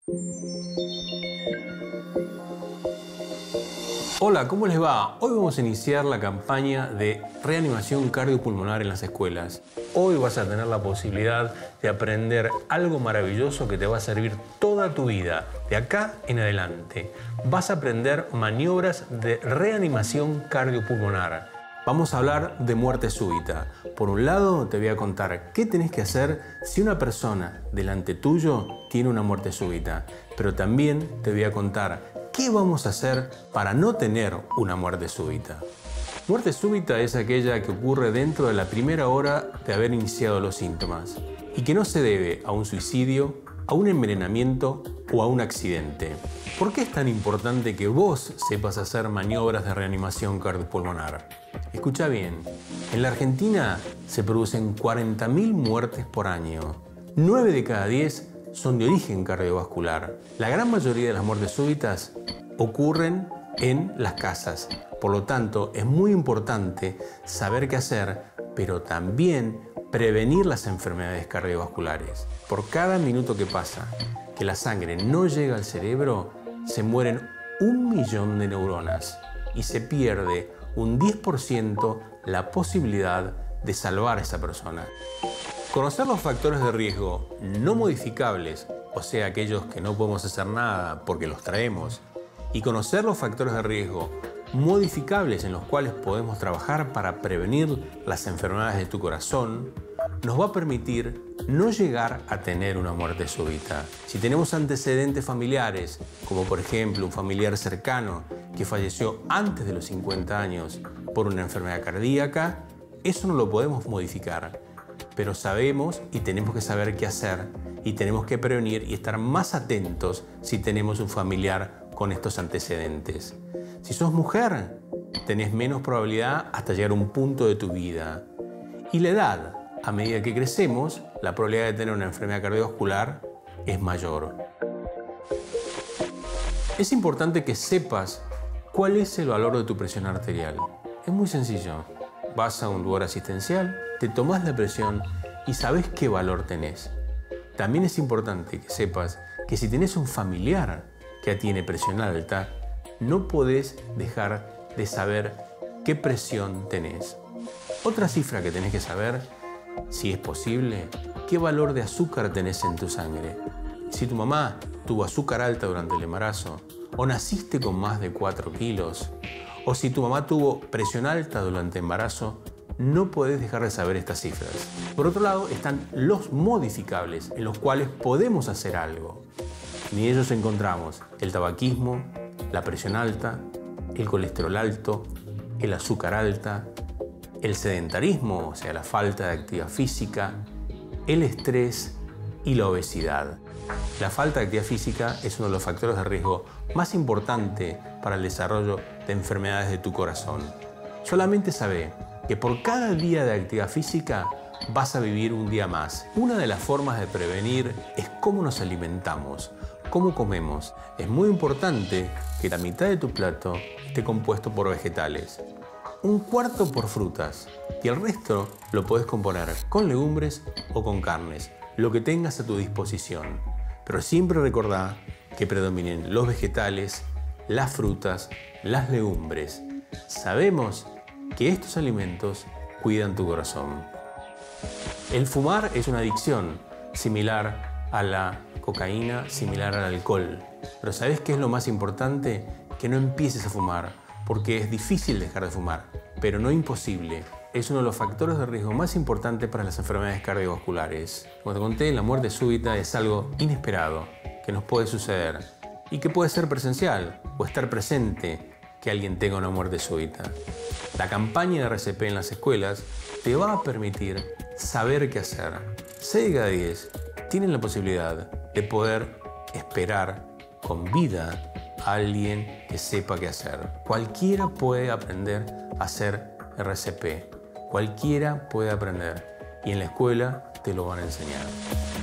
Hola, ¿cómo les va? Hoy vamos a iniciar la campaña de reanimación cardiopulmonar en las escuelas. Hoy vas a tener la posibilidad de aprender algo maravilloso que te va a servir toda tu vida, de acá en adelante. Vas a aprender maniobras de reanimación cardiopulmonar. Vamos a hablar de muerte súbita. Por un lado, te voy a contar qué tenés que hacer si una persona delante tuyo tiene una muerte súbita. Pero también te voy a contar qué vamos a hacer para no tener una muerte súbita. Muerte súbita es aquella que ocurre dentro de la primera hora de haber iniciado los síntomas y que no se debe a un suicidio, a un envenenamiento o a un accidente. ¿Por qué es tan importante que vos sepas hacer maniobras de reanimación cardiopulmonar? Escucha bien, en la Argentina se producen 40.000 muertes por año. 9 de cada 10 son de origen cardiovascular. La gran mayoría de las muertes súbitas ocurren en las casas. Por lo tanto, es muy importante saber qué hacer, pero también prevenir las enfermedades cardiovasculares. Por cada minuto que pasa que la sangre no llega al cerebro, se mueren 1 millón de neuronas y se pierde un 10% la posibilidad de salvar a esa persona. Conocer los factores de riesgo no modificables, o sea, aquellos que no podemos hacer nada porque los traemos, y conocer los factores de riesgo modificables en los cuales podemos trabajar para prevenir las enfermedades de tu corazón, nos va a permitir no llegar a tener una muerte súbita. Si tenemos antecedentes familiares, como por ejemplo un familiar cercano que falleció antes de los 50 años por una enfermedad cardíaca, eso no lo podemos modificar. Pero sabemos y tenemos que saber qué hacer y tenemos que prevenir y estar más atentos si tenemos un familiar con estos antecedentes. Si sos mujer, tenés menos probabilidad hasta llegar a un punto de tu vida. Y la edad, a medida que crecemos, la probabilidad de tener una enfermedad cardiovascular es mayor. Es importante que sepas cuál es el valor de tu presión arterial. Es muy sencillo. Vas a un lugar asistencial, te tomás la presión y sabes qué valor tenés. También es importante que sepas que si tenés un familiar que tiene presión alta, no podés dejar de saber qué presión tenés. Otra cifra que tenés que saber, si es posible, qué valor de azúcar tenés en tu sangre. Si tu mamá tuvo azúcar alta durante el embarazo, o naciste con más de 4 kilos, o si tu mamá tuvo presión alta durante el embarazo, no podés dejar de saber estas cifras. Por otro lado, están los modificables, en los cuales podemos hacer algo. En ellos encontramos el tabaquismo, la presión alta, el colesterol alto, el azúcar alta, el sedentarismo, o sea, la falta de actividad física, el estrés y la obesidad. La falta de actividad física es uno de los factores de riesgo más importantes para el desarrollo de enfermedades de tu corazón. Solamente sabe que por cada día de actividad física vas a vivir un día más. Una de las formas de prevenir es cómo nos alimentamos, cómo comemos. Es muy importante que la mitad de tu plato esté compuesto por vegetales, un cuarto por frutas y el resto lo puedes componer con legumbres o con carnes, lo que tengas a tu disposición. Pero siempre recordá que predominen los vegetales, las frutas, las legumbres. Sabemos que estos alimentos cuidan tu corazón. El fumar es una adicción similar a la cocaína, similar al alcohol. Pero ¿sabés qué es lo más importante? Que no empieces a fumar, porque es difícil dejar de fumar, pero no imposible. Es uno de los factores de riesgo más importantes para las enfermedades cardiovasculares. Como te conté, la muerte súbita es algo inesperado que nos puede suceder y que puede ser presencial o estar presente que alguien tenga una muerte súbita. La campaña de RCP en las escuelas te va a permitir saber qué hacer. 6 de cada 10 tienen la posibilidad de poder esperar con vida a alguien que sepa qué hacer. Cualquiera puede aprender a hacer RCP. Cualquiera puede aprender y en la escuela te lo van a enseñar.